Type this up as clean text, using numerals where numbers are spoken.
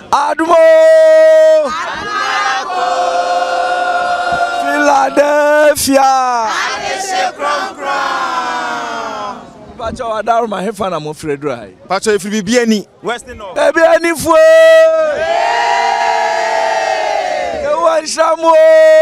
Adom Philadelphia. Pacha wadaro mahefa na mofredo hai. Pacha if BIBIANI. Western no. BIBIANI fue. Ewan Samuel.